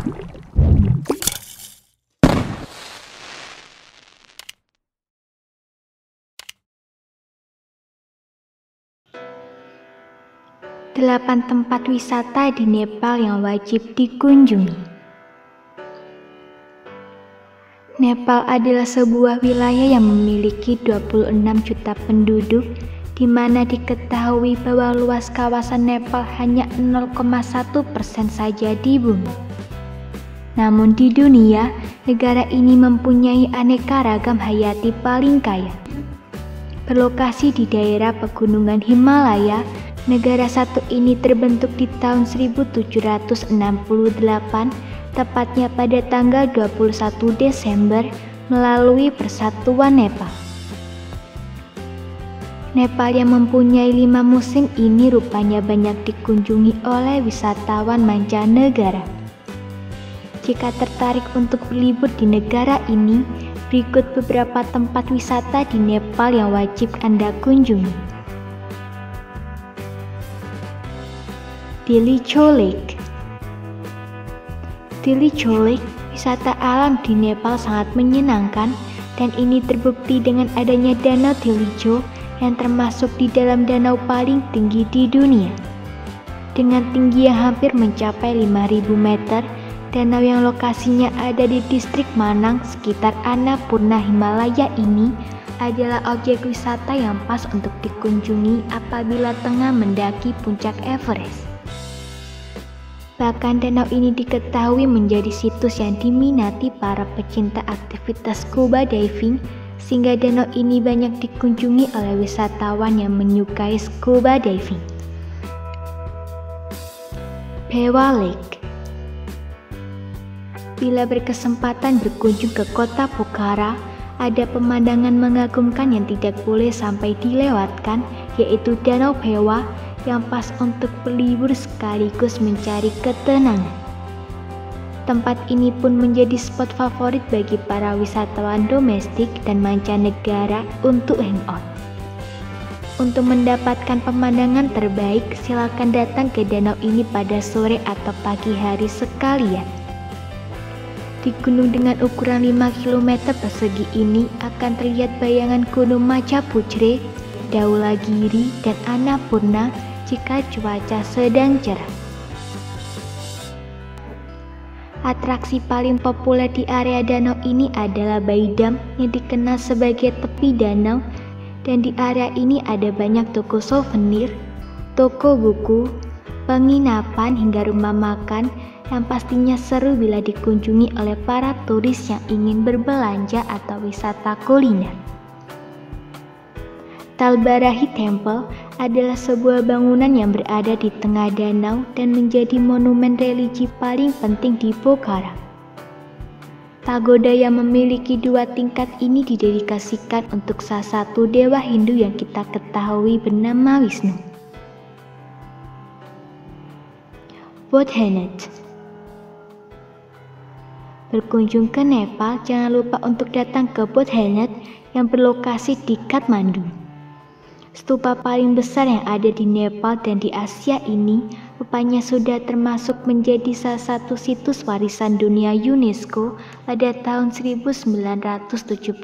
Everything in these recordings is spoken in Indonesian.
Delapan tempat wisata di Nepal yang wajib dikunjungi. Nepal adalah sebuah wilayah yang memiliki 26 juta penduduk, di mana diketahui bahwa luas kawasan Nepal hanya 0,1% saja di bumi. Namun di dunia, negara ini mempunyai aneka ragam hayati paling kaya. Berlokasi di daerah pegunungan Himalaya, negara satu ini terbentuk di tahun 1768, tepatnya pada tanggal 21 Desember, melalui Persatuan Nepal. Nepal yang mempunyai 5 musim ini rupanya banyak dikunjungi oleh wisatawan mancanegara. Jika tertarik untuk berlibur di negara ini, berikut beberapa tempat wisata di Nepal yang wajib Anda kunjungi. Dili Cho Lake. Dili Cho Lake, wisata alam di Nepal sangat menyenangkan, dan ini terbukti dengan adanya Danau Dili Cho yang termasuk di dalam danau paling tinggi di dunia. Dengan tinggi yang hampir mencapai 5.000 meter, danau yang lokasinya ada di distrik Manang sekitar Annapurna Himalaya ini adalah objek wisata yang pas untuk dikunjungi apabila tengah mendaki puncak Everest. Bahkan danau ini diketahui menjadi situs yang diminati para pecinta aktivitas scuba diving, sehingga danau ini banyak dikunjungi oleh wisatawan yang menyukai scuba diving. Bewa Lake. Bila berkesempatan berkunjung ke kota Pokhara, ada pemandangan mengagumkan yang tidak boleh sampai dilewatkan, yaitu Danau Bewa yang pas untuk berlibur sekaligus mencari ketenangan. Tempat ini pun menjadi spot favorit bagi para wisatawan domestik dan mancanegara untuk hangout. Untuk mendapatkan pemandangan terbaik, silakan datang ke danau ini pada sore atau pagi hari sekalian. Di gunung dengan ukuran 5 km persegi ini akan terlihat bayangan gunung Machapuchre, Dhaulagiri, dan Annapurna jika cuaca sedang cerah. Atraksi paling populer di area danau ini adalah Baidam yang dikenal sebagai tepi danau, dan di area ini ada banyak toko souvenir, toko buku, penginapan hingga rumah makan yang pastinya seru bila dikunjungi oleh para turis yang ingin berbelanja atau wisata kuliner. Talbarahi Temple adalah sebuah bangunan yang berada di tengah danau dan menjadi monumen religi paling penting di Pokhara. Pagoda yang memiliki 2 tingkat ini didedikasikan untuk salah satu dewa Hindu yang kita ketahui bernama Wisnu. Bodhanath. Berkunjung ke Nepal, jangan lupa untuk datang ke Bodhanath yang berlokasi di Kathmandu. Stupa paling besar yang ada di Nepal dan di Asia ini rupanya sudah termasuk menjadi salah satu situs warisan dunia UNESCO pada tahun 1979.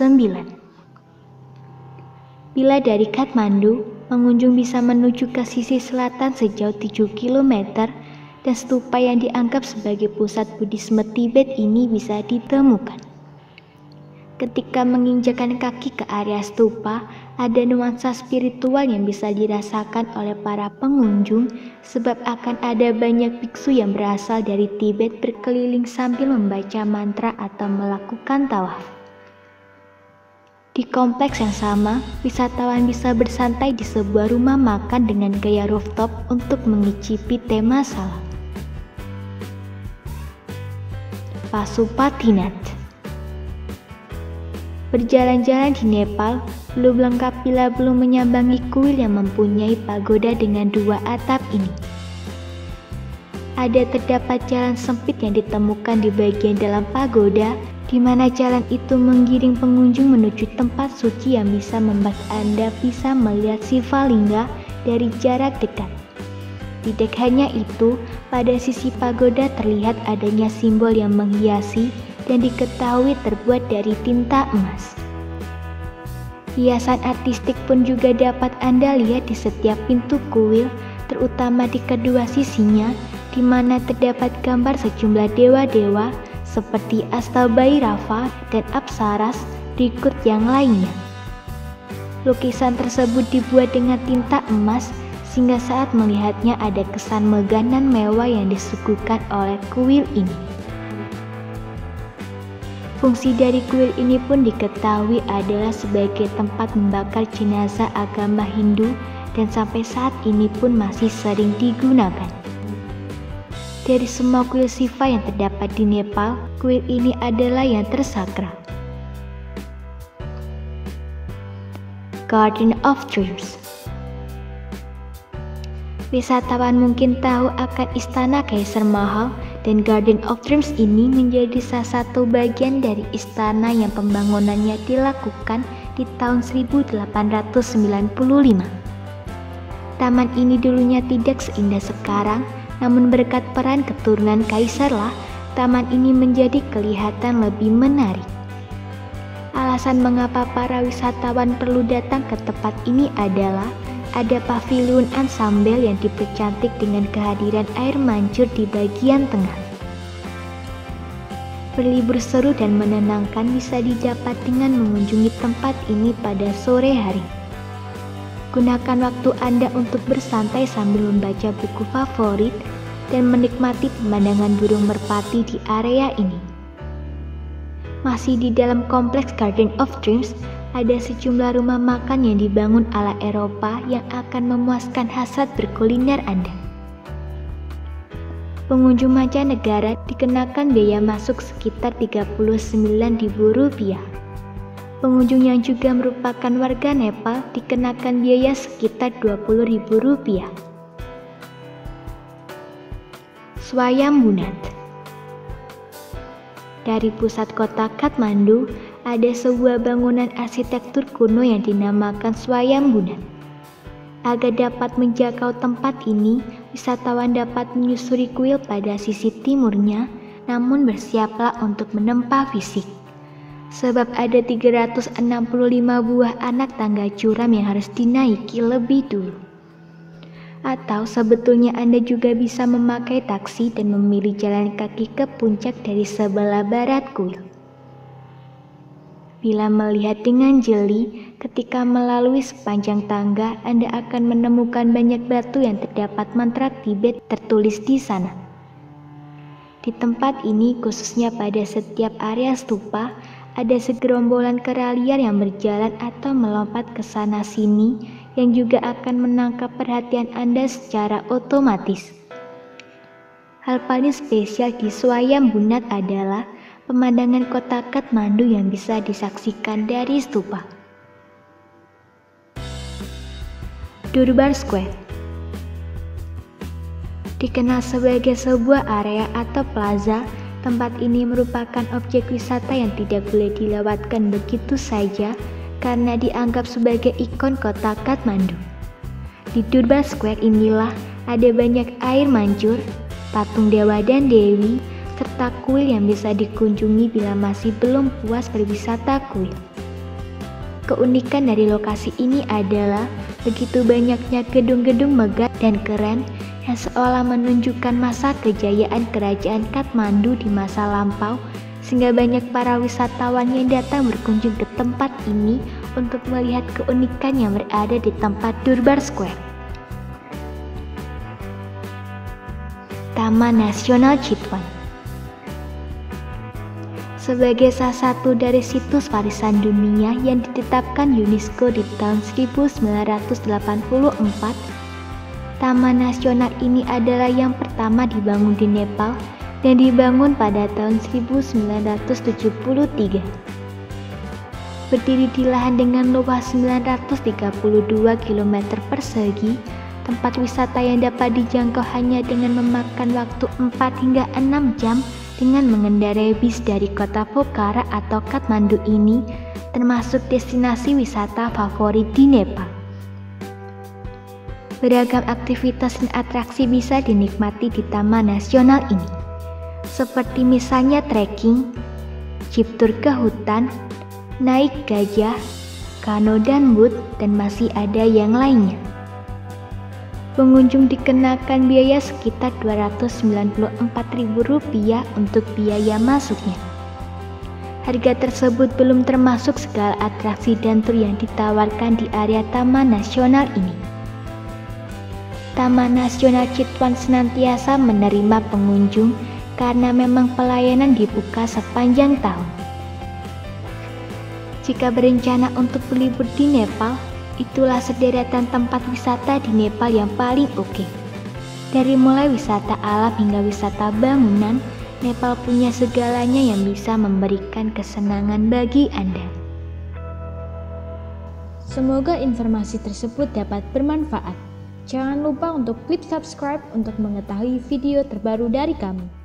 Bila dari Kathmandu, pengunjung bisa menuju ke sisi selatan sejauh 7 km, dan stupa yang dianggap sebagai pusat Buddhisme Tibet ini bisa ditemukan. Ketika menginjakkan kaki ke area stupa, ada nuansa spiritual yang bisa dirasakan oleh para pengunjung, sebab akan ada banyak biksu yang berasal dari Tibet berkeliling sambil membaca mantra atau melakukan tawaf. Di kompleks yang sama, wisatawan bisa bersantai di sebuah rumah makan dengan gaya rooftop untuk mengicipi teh masala. Pasupatinath. Berjalan-jalan di Nepal belum lengkap bila belum menyambangi kuil yang mempunyai pagoda dengan 2 atap ini. Terdapat jalan sempit yang ditemukan di bagian dalam pagoda, di mana jalan itu menggiring pengunjung menuju tempat suci yang bisa membuat Anda bisa melihat Sivalingga dari jarak dekat. Tidak hanya itu, pada sisi pagoda terlihat adanya simbol yang menghiasi dan diketahui terbuat dari tinta emas. Hiasan artistik pun juga dapat Anda lihat di setiap pintu kuil, terutama di kedua sisinya, di mana terdapat gambar sejumlah dewa-dewa seperti Astabhairava dan Apsaras, berikut yang lainnya. Lukisan tersebut dibuat dengan tinta emas, sehingga saat melihatnya ada kesan megah dan mewah yang disuguhkan oleh kuil ini. Fungsi dari kuil ini pun diketahui adalah sebagai tempat membakar jenazah agama Hindu dan sampai saat ini pun masih sering digunakan. Dari semua kuil Shiva yang terdapat di Nepal, kuil ini adalah yang tersakral. Garden of Dreams. Wisatawan mungkin tahu akan istana Kaisar Mahal, dan Garden of Dreams ini menjadi salah satu bagian dari istana yang pembangunannya dilakukan di tahun 1895. Taman ini dulunya tidak seindah sekarang, namun berkat peran keturunan Kaisarlah, taman ini menjadi kelihatan lebih menarik. Alasan mengapa para wisatawan perlu datang ke tempat ini adalah ada pavilion ensemble yang dipercantik dengan kehadiran air mancur di bagian tengah. Berlibur seru dan menenangkan bisa didapat dengan mengunjungi tempat ini pada sore hari. Gunakan waktu Anda untuk bersantai sambil membaca buku favorit dan menikmati pemandangan burung merpati di area ini. Masih di dalam kompleks Garden of Dreams, ada sejumlah rumah makan yang dibangun ala Eropa yang akan memuaskan hasrat berkuliner Anda. Pengunjung mancanegara dikenakan biaya masuk sekitar Rp39.000. Pengunjung yang juga merupakan warga Nepal dikenakan biaya sekitar Rp20.000. Swayambhunath. Dari pusat kota Kathmandu, ada sebuah bangunan arsitektur kuno yang dinamakan Swayambhunath. Agar dapat menjangkau tempat ini, wisatawan dapat menyusuri kuil pada sisi timurnya, namun bersiaplah untuk menempa fisik. Sebab ada 365 buah anak tangga curam yang harus dinaiki lebih dulu. Atau sebetulnya Anda juga bisa memakai taksi dan memilih jalan kaki ke puncak dari sebelah barat kuil. Bila melihat dengan jeli, ketika melalui sepanjang tangga, Anda akan menemukan banyak batu yang terdapat mantra Tibet tertulis di sana. Di tempat ini, khususnya pada setiap area stupa, ada segerombolan kera liar yang berjalan atau melompat ke sana sini, yang juga akan menangkap perhatian Anda secara otomatis. Hal paling spesial di Swayambhunath adalah pemandangan kota Kathmandu yang bisa disaksikan dari stupa. Durbar Square dikenal sebagai sebuah area atau plaza. Tempat ini merupakan objek wisata yang tidak boleh dilewatkan begitu saja karena dianggap sebagai ikon kota Kathmandu. Di Durbar Square inilah ada banyak air mancur, patung dewa dan dewi, serta kuil yang bisa dikunjungi bila masih belum puas berwisata kuil. Keunikan dari lokasi ini adalah begitu banyaknya gedung-gedung megah dan keren yang seolah menunjukkan masa kejayaan kerajaan Kathmandu di masa lampau, sehingga banyak para wisatawan yang datang berkunjung ke tempat ini untuk melihat keunikan yang berada di tempat Durbar Square. Taman Nasional Chitwan sebagai salah satu dari situs warisan dunia yang ditetapkan UNESCO di tahun 1984, Taman Nasional ini adalah yang pertama dibangun di Nepal dan dibangun pada tahun 1973. Berdiri di lahan dengan luas 932 km persegi, tempat wisata yang dapat dijangkau hanya dengan memakan waktu 4 hingga 6 jam dengan mengendarai bis dari kota Pokhara atau Kathmandu ini, termasuk destinasi wisata favorit di Nepal. Beragam aktivitas dan atraksi bisa dinikmati di Taman Nasional ini, seperti misalnya trekking, jeep tour ke hutan, naik gajah, kano dan boot, dan masih ada yang lainnya. Pengunjung dikenakan biaya sekitar Rp294.000 untuk biaya masuknya. Harga tersebut belum termasuk segala atraksi dan tur yang ditawarkan di area Taman Nasional ini. Taman Nasional Chitwan senantiasa menerima pengunjung karena memang pelayanan dibuka sepanjang tahun. Jika berencana untuk berlibur di Nepal, itulah sederetan tempat wisata di Nepal yang paling oke. Dari mulai wisata alam hingga wisata bangunan, Nepal punya segalanya yang bisa memberikan kesenangan bagi Anda. Semoga informasi tersebut dapat bermanfaat. Jangan lupa untuk klik subscribe untuk mengetahui video terbaru dari kami.